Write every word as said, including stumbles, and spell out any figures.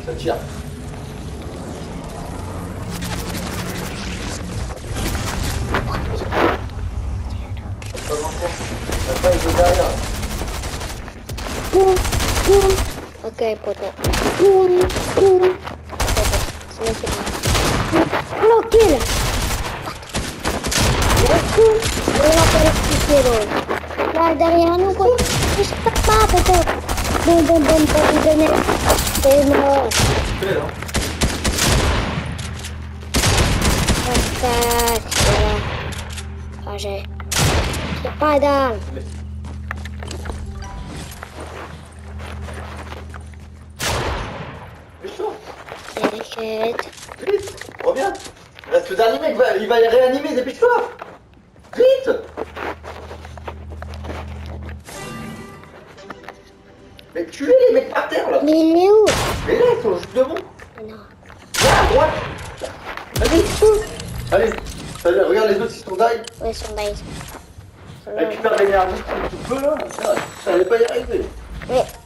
Ça tire. Pas grand-chose. Là-bas, il est derrière. Boum, boum. Ok, poteau. Boum, boum. C'est bon, c'est bon. Oh, kill. Boum. On va faire expliquer l'autre. Là, derrière nous, quoi. Je sais pas, poteau. Boum, boum, boum, boum, boum. C'est mort. Fais, là. Ok, voilà. Ah, j'ai... J'ai pas d'armes. T'inquiète. Vite, reviens. Reste le dernier mec, va, il va y réanimer, dépêche-toi. Vite. Mais tuez les mecs par terre là. Mais il est où? Mais là, ils sont juste devant. Non. Là, à droite. Vas-y. Allez, allez, regarde les autres, ils sont die. Ouais, son base. Récupère l'énergie, tu peux là. Ça, ça allait pas y arriver. Ouais.